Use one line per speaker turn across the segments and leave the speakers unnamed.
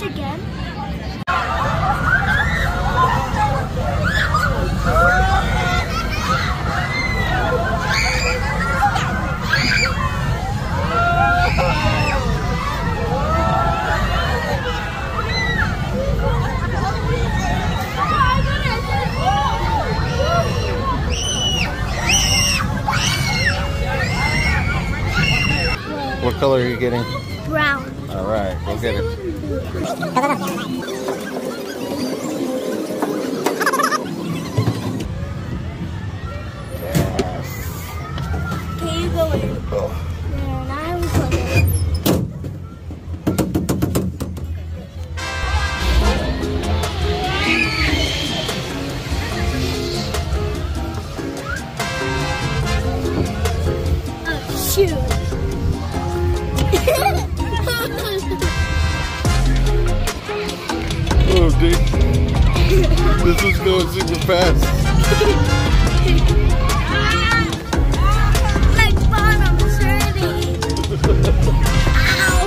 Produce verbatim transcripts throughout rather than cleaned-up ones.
again.
What color are you getting?
Brown.
All right, go get it. Yes.
Okay, you go in.
Oh.
And I will put it. Oh, shoot.
Oh, dude. This was going super fast.
My bottom's hurting. Ow.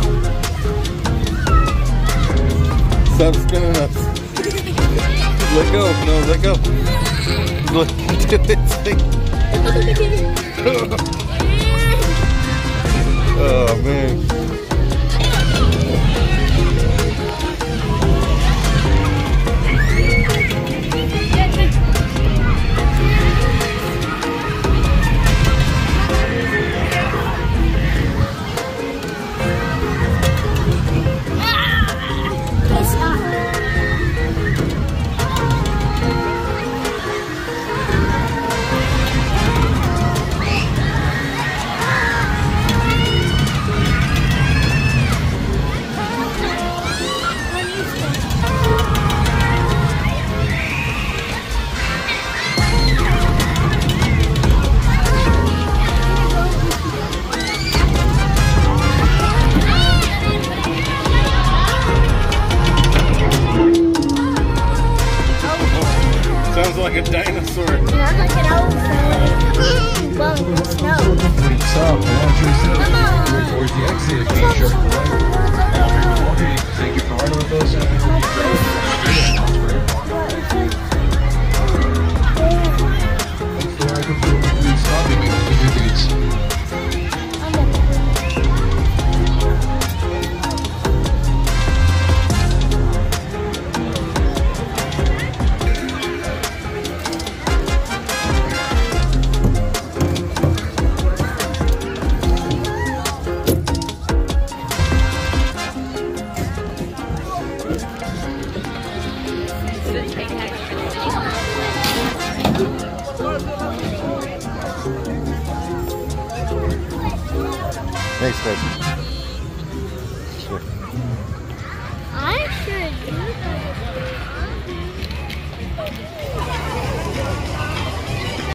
Stop spinning us. Let go. No, let go. Look, do this thing. Oh, man. Sounds like a dinosaur.
Not like an elephant. Well, in the snow.
Pretty soft. I want you to sit
Come on.
towards the exit. Make sure to right. Thank you for riding with us. Please stop me. Your beats.
Thanks, baby.